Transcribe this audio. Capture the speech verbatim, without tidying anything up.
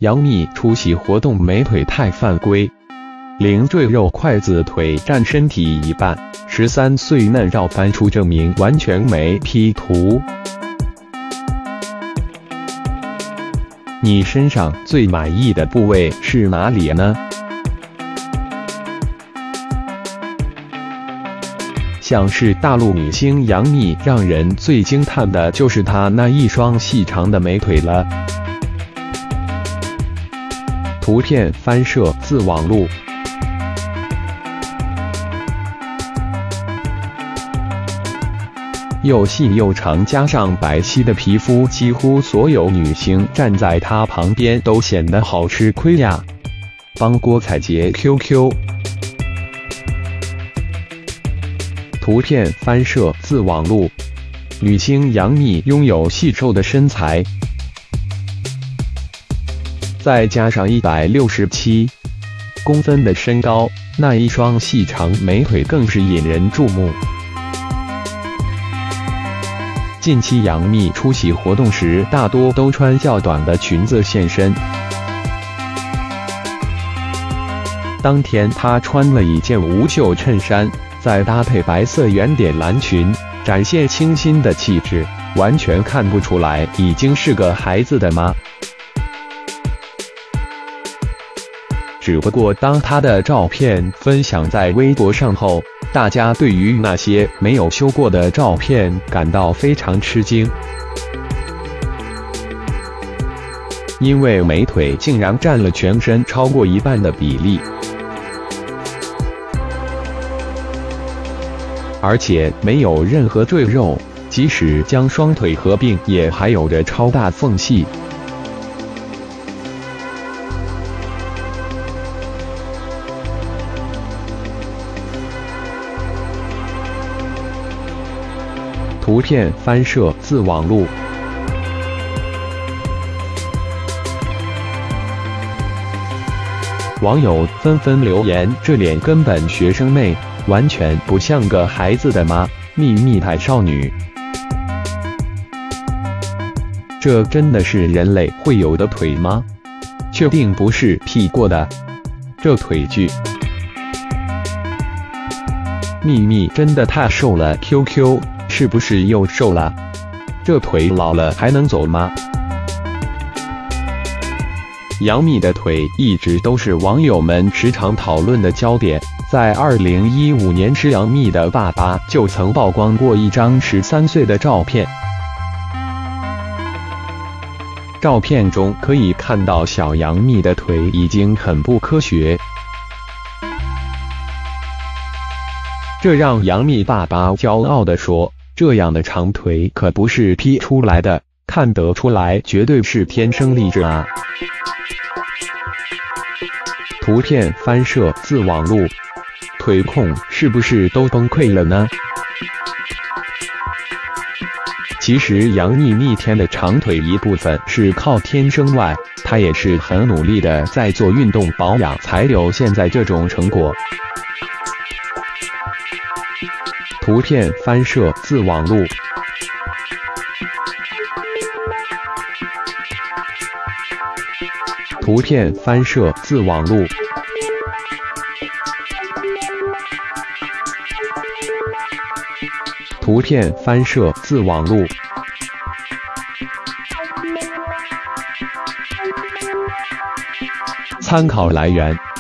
杨幂出席活动美腿太犯规，零赘肉筷子腿占身体一半，十三岁嫩照翻出证明完全没 P 图。你身上最满意的部位是哪里呢？像是大陆女星杨幂，让人最惊叹的就是她那一双细长的美腿了。图片翻摄自网路。又细又长，加上白皙的皮肤，几乎所有女星站在她旁边都显得好吃亏呀。帮郭采洁 Q Q。图片翻摄自网路。女星杨幂拥有细瘦的身材，再加上一百六十七公分的身高，那一双细长美腿更是引人注目。近期杨幂出席活动时，大多都穿较短的裙子现身。当天她穿了一件无袖衬衫，再搭配白色圆点蓝裙，展现清新的气质，完全看不出来已经是个孩子的妈。只不过当她的照片分享在微博上后，大家对于那些没有修过的照片感到非常吃惊，因为美腿竟然占了全身超过一半的比例，而且没有任何赘肉，即使将双腿合并，也还有着超大缝隙。图片翻摄自网路。网友纷纷留言：这脸根本学生妹，完全不像个孩子的妈，秘密太少女。这真的是人类会有的腿吗？确定不是 P 过的？这腿距。秘密真的太瘦了 ，Q Q。是不是又瘦了？这腿老了还能走吗？杨幂的腿一直都是网友们时常讨论的焦点。在二零一五年时，杨幂的爸爸就曾曝光过一张十三岁的照片。照片中可以看到小杨幂的腿已经很不科学。这让杨幂爸爸骄傲地说：“这样的长腿可不是 P 出来的，看得出来绝对是天生丽质啊！”图片翻摄自网路。腿控是不是都崩溃了呢？其实杨幂逆天的长腿一部分是靠天生外，她也是很努力的在做运动保养，才有现在这种成果。图片翻摄自网路。图片翻摄自网路。图片翻摄自网路。参考来源。